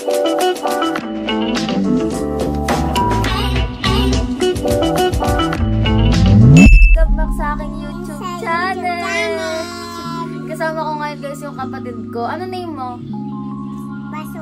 Sa aking YouTube channel. Kasama ko ngayon guys yung kapatid ko. Ano name mo? Baso.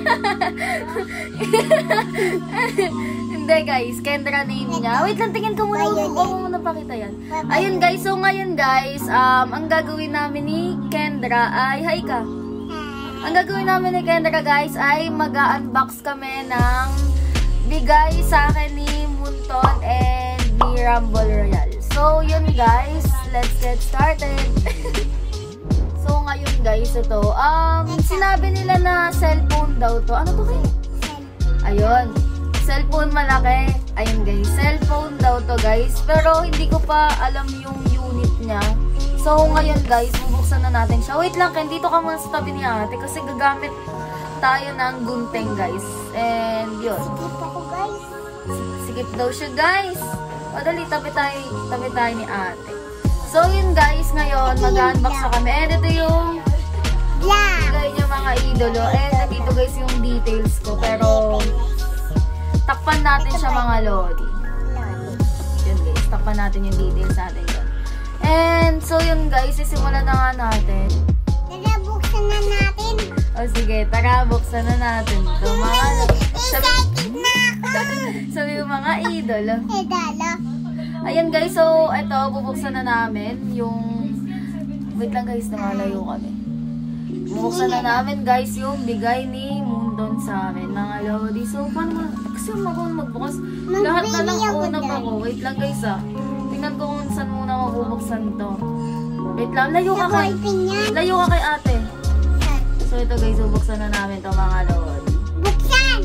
Hindi guys, Kendra name niya. Wait lang, tingin ko muna. Huwag mo muna pakita yan. Ayun guys, so ngayon guys, ang gagawin namin ni Kendra ay, hi ka. Ang gagawin namin ni Kendra guys ay mag-unbox kami ng bigay sa akin ni Munton and ni Rumble Royal. So, yun guys, let's get started. So, ngayon guys, ito, sinabi nila na cellphone daw to. Ano to kayo? Ayun, cellphone malaki. Ayun guys, cellphone daw to guys. Pero, hindi ko pa alam yung unit niya. So, ngayon guys, bubuksan na natin siya. Wait lang, Ken, dito ka muna sa tabi ni ate kasi gagamit tayo ng gunting guys. And, yun. Sikip ako guys. Sikip daw siya guys. O dali, tabi tayo ni ate. So yun guys, ngayon mag-unbox na kami. And ito yung bigay niya mga idolo. And nandito guys yung details ko. Pero takpan natin siya mga lodi. Yun guys, takpan natin yung details natin yun. And so yun guys, sisimulan na nga natin. Tara, buksan na natin. O sige, tara, buksan na natin. So mga excited na ako. sabi yung mga idolo. Idolo. Ayan guys, so ito, bubuksan na namin yung... Wait lang guys, namalayo kami. Bubuksan na namin guys yung bigay ni Munton sa amin, mga lodi. So, paano kasi magbukas? Lahat na lang una pa ko. Wait lang guys tingnan ko kung saan muna mabubuksan to. Wait lang, layo ka kay ate. So, ito guys, bubuksan na namin to mga lodi. Buksan!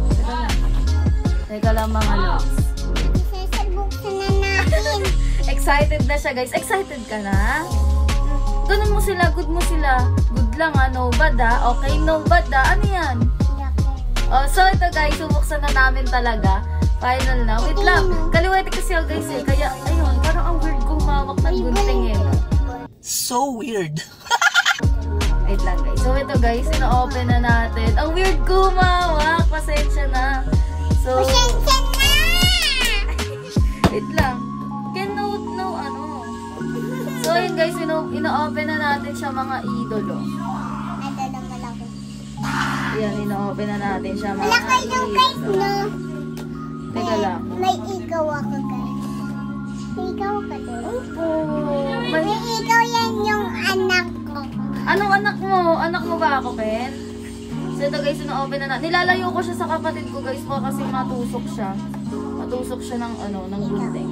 Teka lang mga lodi. Excited na siya guys. Excited ka na? Ganun mo sila, good mo sila. Good lang no bad okay, no bad ano yan? Oh, so ito guys, bubuksan na namin talaga. Final na. Wait lang, kaliwete kasi ako guys kaya ayun, parang ang weird kong mawak ng gunting So weird. Wait lang guys. So ito guys, ina-open na natin. Ang weird ko mawak. Pasensya na. So, pasensya na! Wait lang. So yun guys, ina-open na natin siya mga idolo. Nadala malaki. Yan, ina-open na natin siya mga malaki yung guys, no? Teka lang. May ikaw ako guys. May ikaw ka doon? Opo. May ikaw yan yung anak ko. Anong anak mo? Anak mo ba ako, Ken? So ito guys, ina-open na natin. Nilalayo ko siya sa kapatid ko guys kasi matusok siya. Matusok siya ng ng gunting.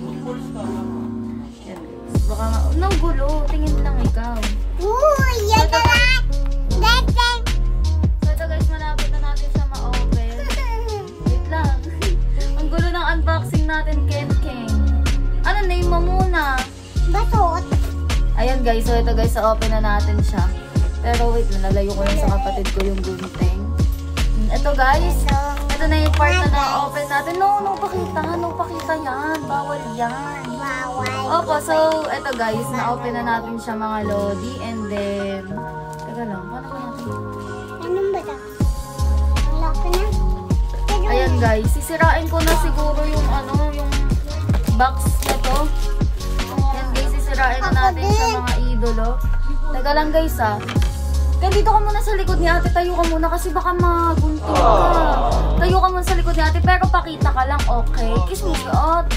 Baka nang gulo, tingin lang ikaw. Uy, yan na lang! Dating! So ito guys, malapit na natin siya ma-open. Wait lang. Ang gulo ng unboxing natin, Ken. Ano name mo muna? Basot. Ayan guys, so ito guys, open na natin siya. Pero wait lang, nalayo ko lang sa kapatid ko yung gunting. Ito guys, ito na yung part na na-open natin. No, pakita yan. Bawal yan. Opo, so, eto guys, na-open na natin siya mga lodi, and then, teka lang, paano ko natin? Anong ba ito? Unlock ko na? Ayan guys, sisirain ko na siguro yung yung box na to. Ayan guys, sisirain na natin siya mga idolo. Teka lang guys Kaya dito ka muna sa likod ni ate, tayo ka muna kasi baka magunting ka. Tayo ka muna sa likod ni ate, pero pakita ka lang, okay? Kiss mo si ate.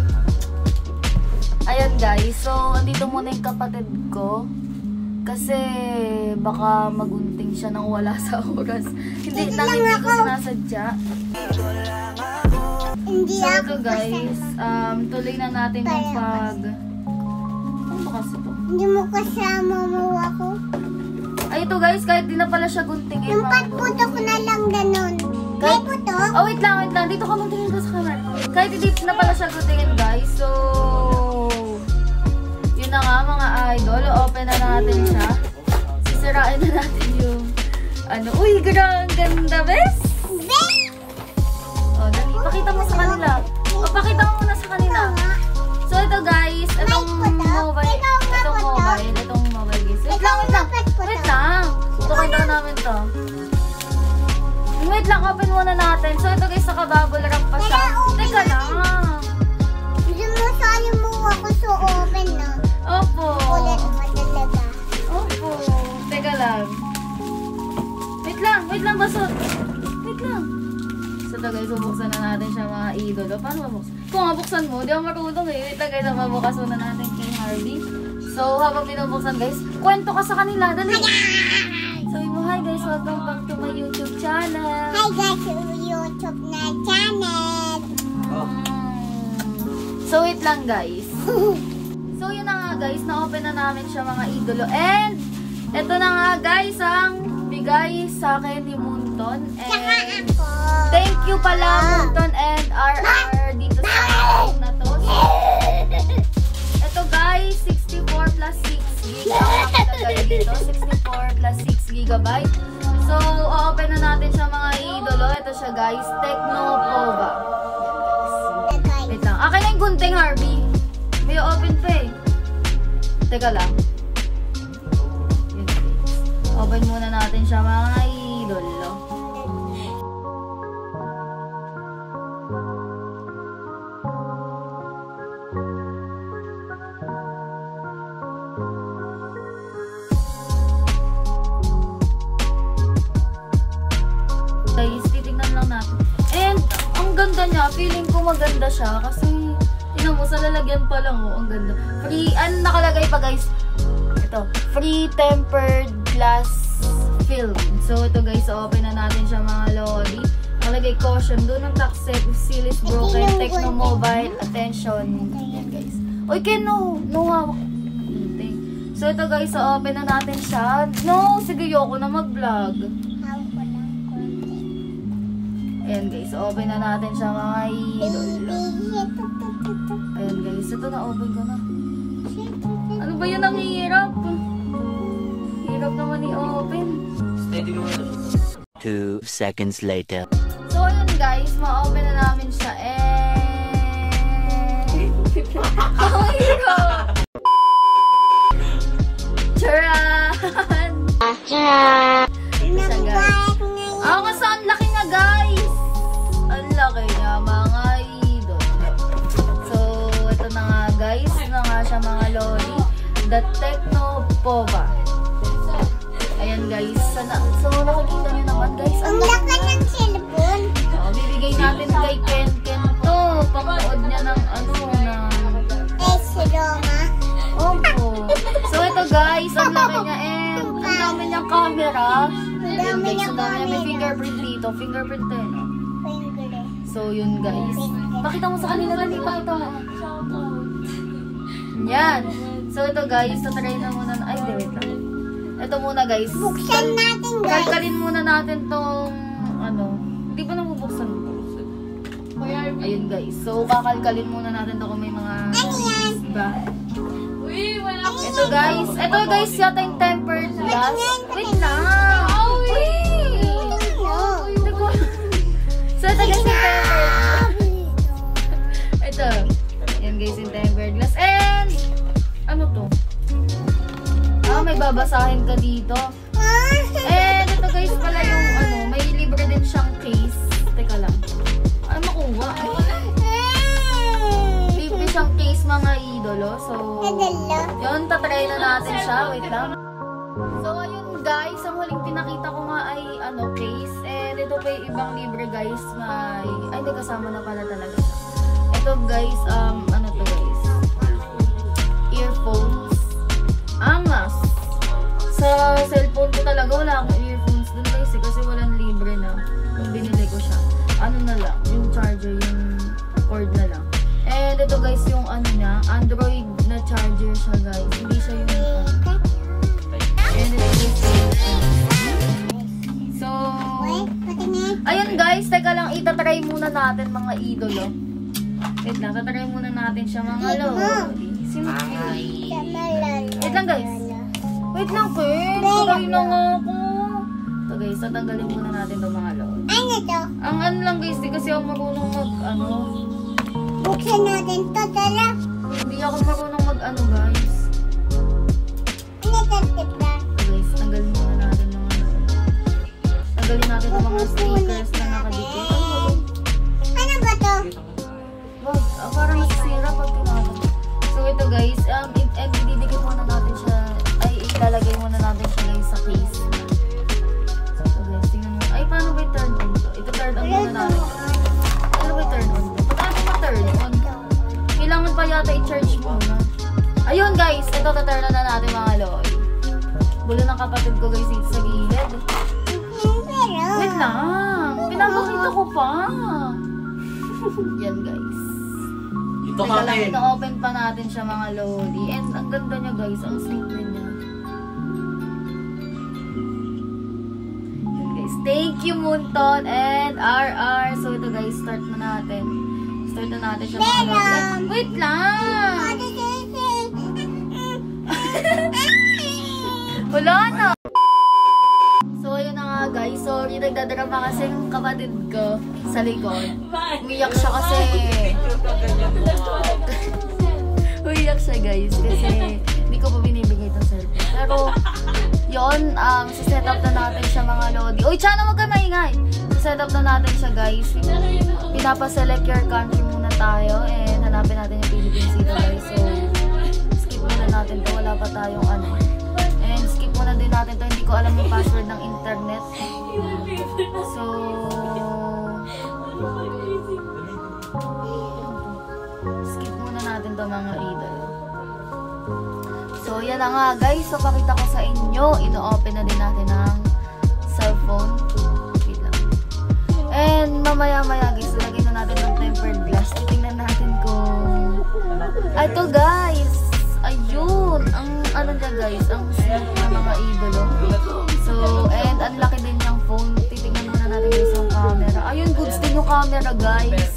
Ayan guys, so andito muna yung kapatid ko. Kasi baka magunting siya nang wala sa oras. Hindi ko sinasadya. Hindi so ito guys, tuloy na natin yung pag... Ano ba kasi ito? Hindi mo kasama mo ako. Ay ito guys, kahit di na pala siya guntingin. Yung patputo ko na lang ganun. May puto? Oh wait lang. Dito ka magtingin ko sa camera. Kahit hindi na pala siya guntingin guys. So, yun na nga mga idol. Open na natin siya. Sisirain na natin yung uy, ang ganda, bes! Oh, dali. Pakita mo sa kanila. Pakita mo muna sa kanila. So, ito guys, itong mobile guys. Wait lang. Tutukin daw namin to. i-open muna natin. So, ito guys, naka-bubble wrap pa siya. Teka lang. Hindi mo sali mo ako so open na. Opo. Ulit mo talaga. Opo. Teka lang. Wait lang, basot. Wait lang. So, ito guys, bubuksan na natin siya mga idolo. Paano mabuksan? Kung mabuksan mo, di ako marunong eh. Wait lang guys, mabukas muna natin kay Harvey. So, habang binubuksan guys, kwento ka sa kanila. Dali. So, hi guys, welcome back to my YouTube channel. Hi guys, YouTube na channel. So, wait lang guys. So, yun na nga guys, na-open na namin siya mga idolo. And, ito na nga guys, ang bigay sa akin ni Munton. And, thank you pala Munton and RR dito sa akin na to. So, ito guys, 64 plus 6 GB ang nakalagay dito. 64 plus 6 GB. So, open na natin siya mga idolo. Ito siya guys, Tecnopova. Wait lang. Akin na yung gunting, Harvey. May open pa eh. Teka lang. Yun. Open muna natin siya mga idolo. Guys, titignan lang natin. And, ang ganda niya. Feeling ko maganda siya kasi tingnan mo, sa lalagyan pa lang oh, ang ganda. Free, nakalagay pa guys. Ito, free tempered glass film. So, ito guys, open na natin siya mga lodi. Nakalagay caution, doon ang taxet, seal is broken, Tecno mobile, attention. Yan guys. Oy, no hawak. So, ito guys, open na natin siya. No, sige, yoko na mag-vlog. Ayan guys, open na natin siya mga idolo. Ayan guys, ito na, open ko na. Ano ba yun ang hirap? Hirap naman i-open. 2 seconds later. So ayun guys, ma-open na namin siya. Ang hirap! Charan! Charan! Siya guys. Kasi ang laki nga guys! Ang laki niya mga idolo. So, ito na nga guys. Ito na nga siya mga loli. The Tecnopova. Ayan guys. So, nakikita niyo naman guys. Ang laki ng cellphone. So, bibigay natin kay Ken to. Panood niya ng Roma. Opo. So, ito guys. Ang laki niya and ang dami niyang camera. Ayan guys. Ang dami niya. May fingerprint dito. Fingerprint to no? So, yun guys. Pakita mo sa kanila. Dali, pakita mo. Yan. So, ito guys. Tatry na muna. Ay, wait lang. Ito muna guys. Buksan natin guys. Kalkalin muna natin tong hindi ba nabubuksan ito? Ayun guys. So, kakalkalin muna natin to kung may mga ba. Ito guys. Ito guys, yata yung tempered glass. Wait lang. So, ito guys yung tempered. Ito. Yan guys yung tempered glass. And, ano to? May babasahin ka dito. And, ito guys pala yung may libre din siyang case. Teka lang. Ay, makuha. Libre siyang case mga idolo. So, yun, tatry na natin siya. Wait lang. So, ayun guys, ang huling pinakita ko nga ay case. And ito pa yung ibang libre guys. Ay, hindi kasama na pala talaga siya. Ito guys, ano to guys? Earphones. Angas. Sa cellphone ko talaga, wala akong earphones dun guys kasi walang libre na. Nung binili ko siya. Ano na lang, yung charger, yung cord na lang. And ito guys, yung niya, Android na charger siya guys. Hindi siya yung and ito guys, so, ayun guys, teka lang, itatry muna natin mga idolo. Wait lang, tatry muna natin siya mga lodi. Wait lang guys. Wait lang Ken, tatry na nga ako. So guys, tatanggalin muna natin itong mga lodi. Ano to? Ang lang guys, di kasi ako marunong Buksan natin to, tala. Hindi ako marunong guys. Ano to, tipa? So guys, tanggalin muna natin mga lodi. Tanggalin natin itong mga stickers na Wag, parang nasisira pag tinaman. So ito guys, ididikit muna natin siya, ay ilalagay muna natin siya guys sa case. So guys, tingnan mo. Ay, paano ba i-turn on to? Ito turn on muna natin. Paano ba i-turn on to? Paano ma-turn on? Kailangan pa yata i-charge muna. Ayun guys, ito turn on na natin mga loy. Bulo ng kapatid ko guys dito sa gilid. Wait lang, pinapakita ko pa. Yan guys. Ito Teka lang, ina-open pa natin siya mga lodi. And ang ganda niya guys, ang simple niya. Yan guys, thank you Munton and RR. So ito guys, start na natin. Start na natin siya mga lodi. Wait lang! Wala na! So ayun na nga guys, sorry nagdadrama kasi yung kapatid ko sa likod. Umiyak siya kasi. Umiyak siya guys kasi hindi ko pa binibigay itong cellphone. Pero yun, set up na natin siya mga lodi. Uy, Chana, wag ka maingay! Set up na natin siya guys. Pinapaselect your country muna tayo and hanapin natin yung Philippines dito guys. So skip muna natin to, wala pa tayong ano. And skip muna din natin to, hindi ko alam yung password ng internet. So skip muna natin to mga idol. So yan na nga guys, so pakita ko sa inyo, ino-open na din natin ang cellphone. Wait lang. And mamaya guys, lagay na natin ng tempered glass. Titingnan natin kung ito guys, ayun, ang ano niya guys, ang smooth na mga idolo. So, and ang laki din yung phone. Titingnan muna natin guys yung camera. Ayun, goods din yung camera guys.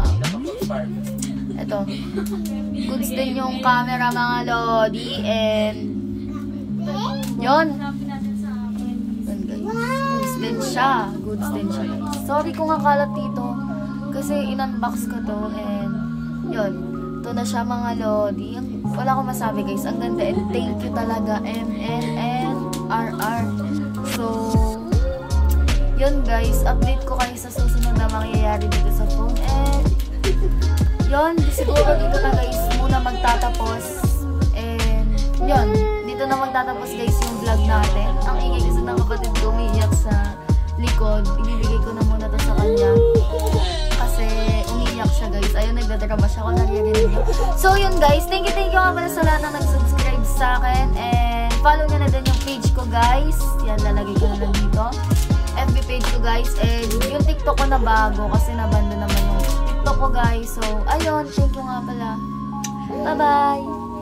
Ito. Goods din yung camera mga lodi. And yun. Yun guys. Goods din siya. Goods din siya guys. Sorry kung akalat dito. Kasi in-unbox ko to. And yun. Ito na siya mga lodi. Wala akong masabi guys. Ang ganda. And thank you talaga MN and RR. So, yun guys. Update ko kayo sa susunod na mangyayari dito sa phone. And yun. Siguro dito na guys muna magtatapos. And yun. Dito na magtatapos guys yung vlog natin. Ang ingay kasi ng kapatid ko umiiyak sa likod. Ibibigay ko na muna to sa kanya. Kasi umiiyak siya guys. Ayun, nagdadrama siya kung naririnig niyo. So yun guys, thank you nga pala sa lahat na nag-subscribe sa akin. And follow nyo na din yung page ko guys. Yan, lalagay ko na lang dito. FB page ko guys. And yung TikTok ko na bago kasi nabanda naman yung TikTok ko guys. So ayun, thank you nga pala. Bye bye!